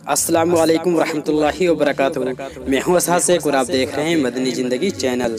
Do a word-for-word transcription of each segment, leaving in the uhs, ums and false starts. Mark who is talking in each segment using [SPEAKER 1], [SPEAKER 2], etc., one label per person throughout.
[SPEAKER 1] السلام علیکم ورحمۃ اللہ وبرکاتہ۔ میں ہوں اسحاق شیخ اور آپ دیکھ رہے ہیں مدنی زندگی چینل۔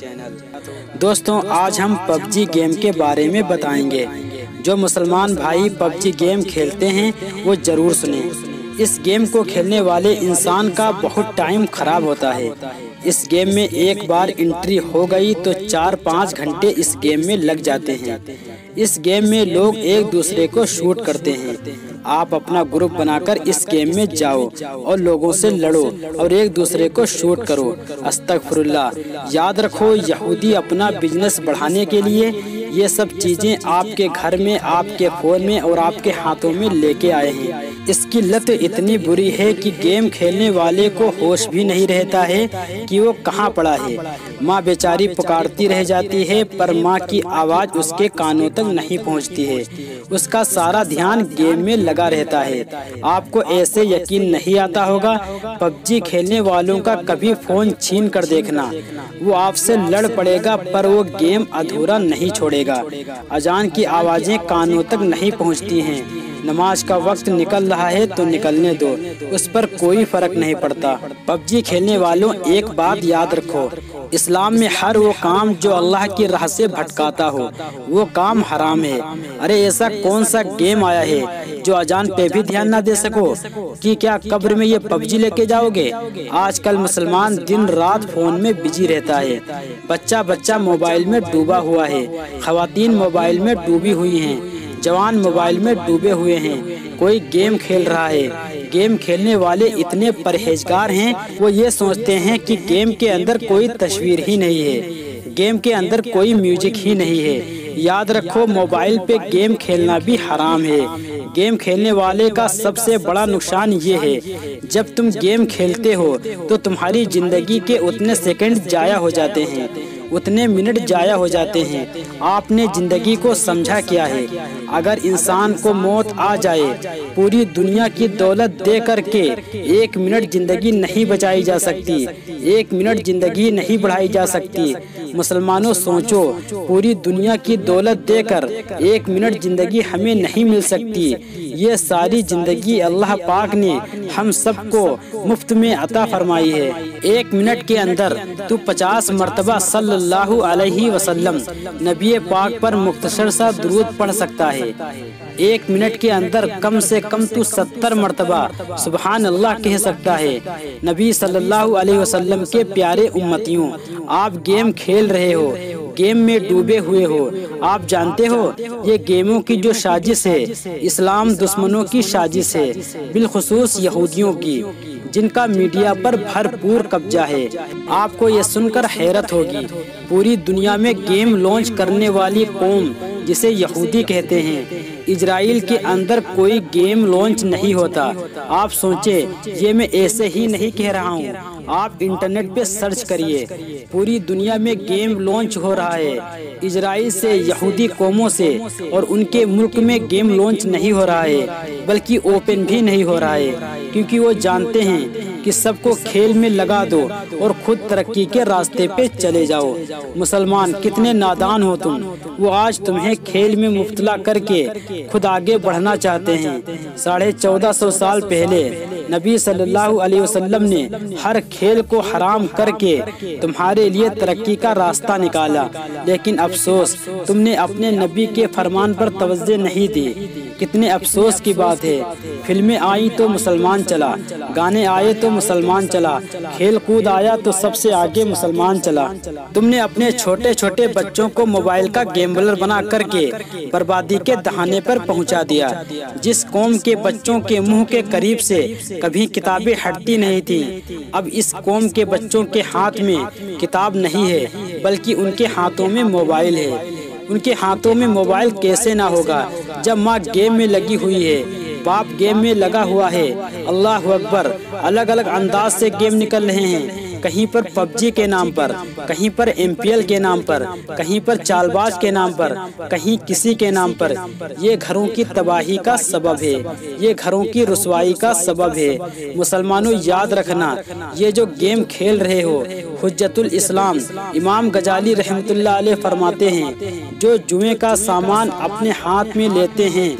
[SPEAKER 1] دوستوں، آج ہم پب جی گیم کے بارے میں بتائیں گے۔ جو مسلمان بھائی پب جی گیم کھیلتے ہیں وہ ضرور سنیں۔ اس گیم کو کھیلنے والے انسان کا بہت ٹائم خراب ہوتا ہے۔ اس گیم میں ایک بار انٹری ہو گئی تو چار پانچ گھنٹے اس گیم میں لگ جاتے ہیں۔ اس گیم میں لوگ ایک دوسرے کو شوٹ کرتے ہیں۔ آپ اپنا گروپ بنا کر اس گیم میں جاؤ اور لوگوں سے لڑو اور ایک دوسرے کو شوٹ کرو۔ استغفر اللہ۔ یاد رکھو، یہودی اپنا بزنس بڑھانے کے لیے یہ سب چیزیں آپ کے گھر میں، آپ کے فون میں اور آپ کے ہاتھوں میں لے کے آئے ہیں۔ اس کی لت اتنی بری ہے کہ گیم کھیلنے والے کو ہوش بھی نہیں رہتا ہے کہ وہ کہاں پڑا ہے۔ ماں بیچاری پکارتی رہ جاتی ہے پر ماں کی آواز اس کے کانوں تک نہیں پہنچتی ہے۔ اس کا سارا دھیان گیم میں لگا رہتا ہے۔ آپ کو ایسے یقین نہیں آتا ہوگا، پب جی کھیلنے والوں کا کبھی فون چھین کر دیکھنا۔ وہ آپ سے لڑ پڑے گا پر وہ گیم ادھورا نہیں چھوڑے گا۔ اذان کی آوازیں کانوں تک نہیں پہنچتی ہیں۔ نماز کا وقت نکل رہا ہے تو نکلنے دو، اس پر کوئی فرق نہیں پڑتا۔ پب جی کھیلنے والوں، ایک بات یاد رکھو، اسلام میں ہر وہ کام جو اللہ کی راہ سے بھٹکاتا ہو وہ کام حرام ہے۔ ارے ایسا کون سا گیم آیا ہے جو اذان پہ بھی دھیان نہ دے سکو کہ کیا قبر میں یہ پب جی لے کے جاؤ گے؟ آج کل مسلمان دن رات فون میں بزی رہتا ہے۔ بچہ بچہ موبائل میں ڈوبا ہوا ہے، خواتین موبائل میں ڈوبی ہوئی ہیں، جوان موبائل میں ڈوبے ہوئے ہیں۔ کوئی گیم کھیل رہا ہے۔ گیم کھیلنے والے اتنے پرہیزگار ہیں، وہ یہ سوچتے ہیں کہ گیم کے اندر کوئی تصویر ہی نہیں ہے، گیم کے اندر کوئی میوزک ہی نہیں ہے۔ یاد رکھو، موبائل پہ گیم کھیلنا بھی حرام ہے۔ گیم کھیلنے والے کا سب سے بڑا نقصان یہ ہے، جب تم گیم کھیلتے ہو تو تمہاری زندگی کے اتنے سیکنڈ ضائع ہو جاتے ہیں، اتنے منٹ ضائع ہو جاتے ہیں۔ آپ نے زندگی کو سمجھا کیا ہے؟ اگر انسان کو موت آ جائے، پوری دنیا کی دولت دے کر کے ایک منٹ زندگی نہیں بچائی جا سکتی، ایک منٹ زندگی نہیں بڑھائی جا سکتی۔ مسلمانوں سوچو، پوری دنیا کی دولت دے کر ایک منٹ زندگی ہمیں نہیں مل سکتی۔ یہ ساری زندگی اللہ پاک نے ہم سب کو مفت میں عطا فرمائی ہے۔ ایک منٹ کے اندر تو پچاس مرتبہ صلی اللہ علیہ وسلم نبی پاک پر مختصر سا درود پڑھ سکتا ہے۔ ایک منٹ کے اندر کم سے کم تو ستر مرتبہ سبحان اللہ کہہ سکتا ہے۔ نبی صلی اللہ علیہ وسلم کے پیارے امتیوں، آپ گیم کھیل رہے ہو، گیم میں ڈوبے ہوئے ہو۔ آپ جانتے ہو یہ گیموں کی جو سازش ہے، اسلام دشمنوں کی سازش ہے، بالخصوص یہودیوں کی، جن کا میڈیا پر بھرپور قبضہ ہے۔ آپ کو یہ سن کر حیرت ہوگی، پوری دنیا میں گیم لانچ کرنے والی قوم جسے یہودی کہتے ہیں، اسرائیل کے اندر کوئی گیم لانچ نہیں ہوتا۔ آپ سوچے، یہ میں ایسے ہی نہیں کہہ رہا ہوں، آپ انٹرنیٹ پہ سرچ کریے، پوری دنیا میں گیم لانچ ہو رہا ہے۔ اسرائیل سے، یہودی قوموں سے اور ان کے ملک میں گیم لانچ نہیں ہو رہا ہے، بلکہ اوپن بھی نہیں ہو رہا ہے، کیونکہ وہ جانتے ہیں کہ سب کو کھیل میں لگا دو اور خود ترقی کے راستے پہ چلے جاؤ۔ مسلمان کتنے نادان ہو تم، وہ آج تمہیں کھیل میں مبتلا کر کے خود آگے بڑھنا چاہتے ہیں۔ ساڑھے چودہ سو سال پہلے نبی صلی اللہ علیہ وسلم نے ہر کھیل کو حرام کر کے تمہارے لیے ترقی کا راستہ نکالا، لیکن افسوس تم نے اپنے نبی کے فرمان پر توجہ نہیں دی۔ کتنے افسوس کی بات ہے، فلمیں آئی تو مسلمان چلا، گانے آئے تو مسلمان چلا، کھیل کود آیا تو سب سے آگے مسلمان چلا۔ تم نے اپنے چھوٹے چھوٹے بچوں کو موبائل کا گیمبلر بنا کر کے بربادی کے دہانے پر پہنچا دیا۔ جس قوم کے بچوں کے منہ کے قریب سے کبھی کتابیں ہٹتی نہیں تھی، اب اس قوم کے بچوں کے ہاتھ میں کتاب نہیں ہے بلکہ ان کے ہاتھوں میں موبائل ہے۔ ان کے ہاتھوں میں موبائل کیسے نہ ہوگا جب ماں گیم میں لگی ہوئی ہے، باپ گیم میں لگا ہوا ہے۔ اللہ اکبر، الگ الگ انداز سے گیم نکل رہے ہیں، کہیں پر پب جی کے نام پر، کہیں پر ایم پی ایل کے نام پر، کہیں پر چال باز کے نام پر، کہیں کسی کے نام پر۔ یہ گھروں کی تباہی کا سبب ہے، یہ گھروں کی رسوائی کا سبب ہے۔ مسلمانوں یاد رکھنا، یہ جو گیم کھیل رہے ہو، حجت الاسلام امام غزالی رحمۃ اللہ علیہ فرماتے ہیں، جو جوئے کا سامان اپنے ہاتھ میں لیتے ہیں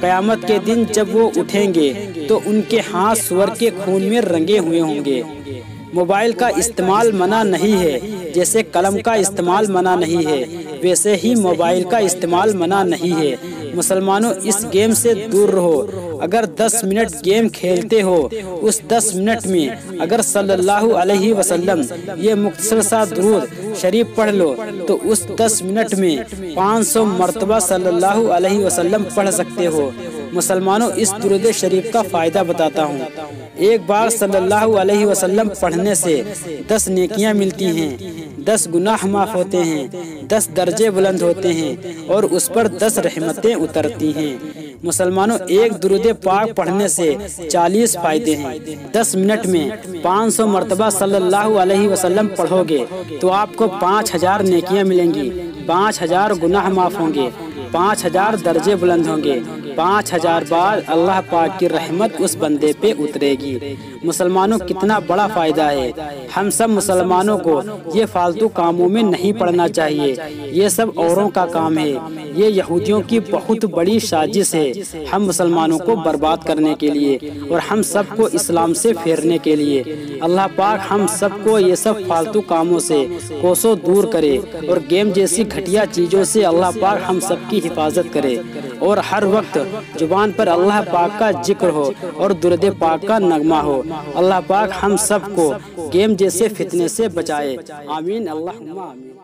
[SPEAKER 1] قیامت کے دن جب وہ اٹھیں گے تو ان کے ہاتھ سور کے خون میں رنگے ہوئے ہوں گے۔ موبائل کا استعمال منع نہیں ہے، جیسے قلم کا استعمال منع نہیں ہے ویسے ہی موبائل کا استعمال منع نہیں ہے۔ مسلمانوں اس گیم سے دور رہو۔ اگر دس منٹ گیم کھیلتے ہو، اس دس منٹ میں اگر صلی اللہ علیہ وسلم یہ مختصر سا درود شریف پڑھ لو تو اس دس منٹ میں پانچ سو مرتبہ صلی اللہ علیہ وسلم پڑھ سکتے ہو۔ مسلمانوں اس درود شریف کا فائدہ بتاتا ہوں۔ ایک بار صلی اللہ علیہ وسلم پڑھنے سے دس نیکیاں ملتی ہیں، دس گناہ معاف ہوتے ہیں، دس درجے بلند ہوتے ہیں اور اس پر دس رحمتیں اترتی ہیں۔ مسلمانوں ایک درود پاک پڑھنے سے چالیس فائدے ہیں۔ دس منٹ میں پانچ سو مرتبہ صلی اللہ علیہ وسلم پڑھو گے تو آپ کو پانچ ہزار نیکیاں ملیں گی، پانچ ہزار گناہ معاف ہوں گے، پانچ ہزار درجے بلند ہوں گے، پانچ ہزار بار اللہ پاک کی رحمت اس بندے پہ اترے گی۔ مسلمانوں کتنا بڑا فائدہ ہے۔ ہم سب مسلمانوں کو یہ فالتو کاموں میں نہیں پڑنا چاہیے، یہ سب اوروں کا کام ہے۔ یہ یہودیوں کی بہت بڑی سازش ہے ہم مسلمانوں کو برباد کرنے کے لیے اور ہم سب کو اسلام سے پھیرنے کے لیے۔ اللہ پاک ہم سب کو یہ سب فالتو کاموں سے کوسوں دور کرے اور گیم جیسی گھٹیا چیزوں سے اللہ پاک ہم سب کی حفاظت کرے اور ہر وقت زبان پر اللہ پاک کا ذکر ہو اور درود پاک کا نغمہ ہو۔ اللہ پاک ہم سب کو گیم جیسے فتنے سے بچائے، آمین اللہم آمین۔